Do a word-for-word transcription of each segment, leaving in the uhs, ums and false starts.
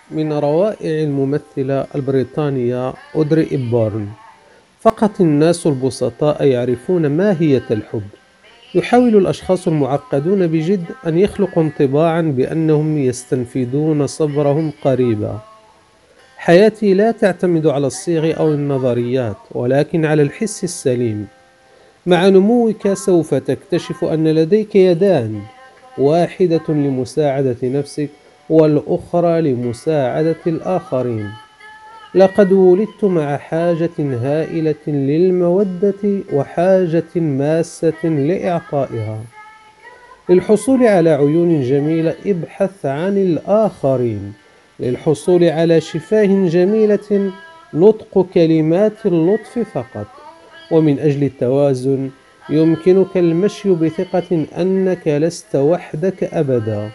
من روائع الممثلة البريطانية أودري إبورن. فقط الناس البسطاء يعرفون ماهية الحب. يحاول الأشخاص المعقدون بجد أن يخلقوا انطباعًا بأنهم يستنفذون صبرهم قريبًا. حياتي لا تعتمد على الصيغ أو النظريات، ولكن على الحس السليم. مع نموك سوف تكتشف أن لديك يدان، واحدة لمساعدة نفسك والأخرى لمساعدة الآخرين. لقد ولدت مع حاجة هائلة للمودة وحاجة ماسة لإعطائها. للحصول على عيون جميلة ابحث عن الآخرين. للحصول على شفاه جميلة نطق كلمات اللطف فقط. ومن أجل التوازن يمكنك المشي بثقة أنك لست وحدك أبدا.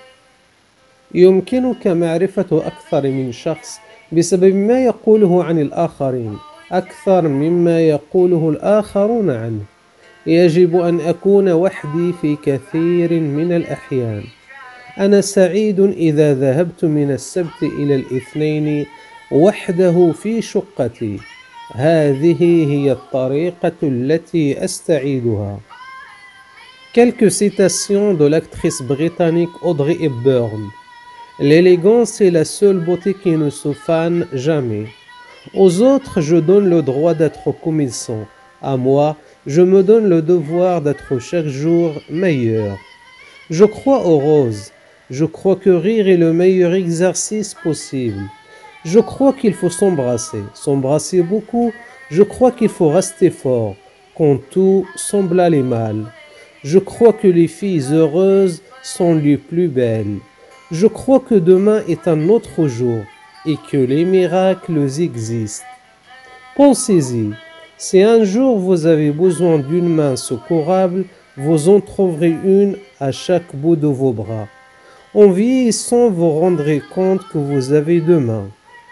يمكنك معرفة أكثر من شخص بسبب ما يقوله عن الآخرين أكثر مما يقوله الآخرون عنه. يجب أن أكون وحدي في كثير من الأحيان. أنا سعيد إذا ذهبت من السبت إلى الاثنين وحده في شقتي. هذه هي الطريقة التي أستعيدها. Quelques citations de l'actrice britannique Audrey Hepburn. L'élégance est la seule beauté qui ne se fane jamais. Aux autres, je donne le droit d'être comme ils sont. À moi, je me donne le devoir d'être chaque jour meilleur. Je crois aux roses. Je crois que rire est le meilleur exercice possible. Je crois qu'il faut s'embrasser, s'embrasser beaucoup. Je crois qu'il faut rester fort quand tout semble aller mal. Je crois que les filles heureuses sont les plus belles. Je crois que demain est un autre jour et que les miracles existent. Pensez-y, si un jour vous avez besoin d'une main secourable, vous en trouverez une à chaque bout de vos bras. En vieillissant, vous rendrez compte que vous avez deux mains.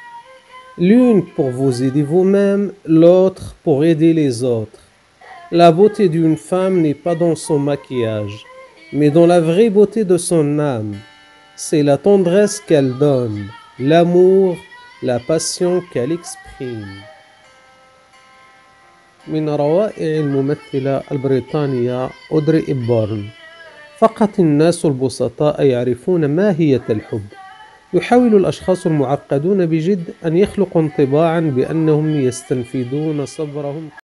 L'une pour vous aider vous-même, l'autre pour aider les autres. La beauté d'une femme n'est pas dans son maquillage, mais dans la vraie beauté de son âme. C'est la tendresse qu'elle donne, l'amour, la passion qu'elle exprime. من روائع الممثلة البريطانية أودري إبورن. فقط الناس البسطاء يعرفون ماهية الحب. يحاول الأشخاص المعقدون بجد أن يخلقوا انطباعًا بأنهم يستنفذون صبرهم